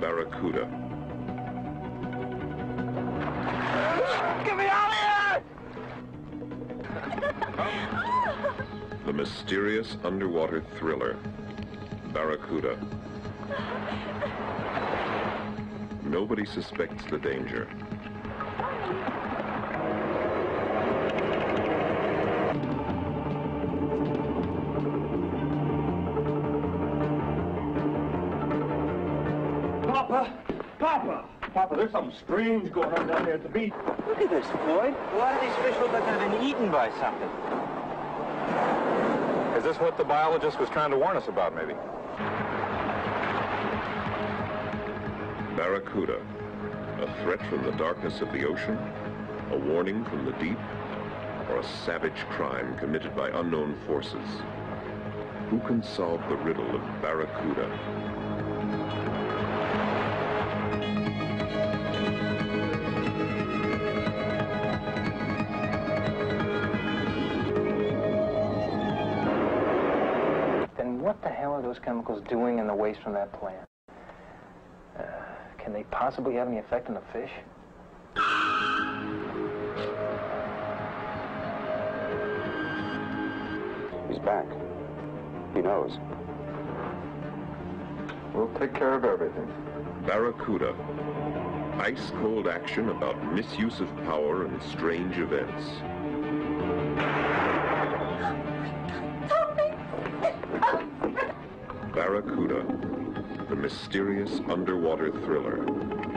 Barracuda. Get me out of here! The mysterious underwater thriller, Barracuda. Nobody suspects the danger. Papa, there's something strange going on down here at the beach. Look at this, Floyd. A lot of these fish look like they've been eaten by something. Is this what the biologist was trying to warn us about, maybe? Barracuda, a threat from the darkness of the ocean, a warning from the deep, or a savage crime committed by unknown forces. Who can solve the riddle of Barracuda? What the hell are those chemicals doing in the waste from that plant? Can they possibly have any effect on the fish? He's back. He knows. We'll take care of everything. Barracuda. Ice-cold action about misuse of power and strange events. Barracuda, the mysterious underwater thriller.